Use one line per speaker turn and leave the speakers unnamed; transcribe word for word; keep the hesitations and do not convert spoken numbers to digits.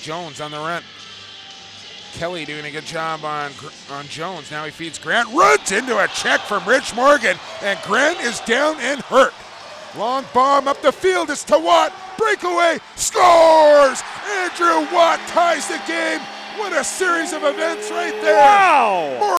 Jones on the run. Kelly doing a good job on, on Jones. Now he feeds Grant. Runs into a check from Rich Morgan. And Grant is down and hurt. Long bomb up the field. It's to Watt. Breakaway. Scores! Andrew Watt ties the game. What a series of events right there.
Wow!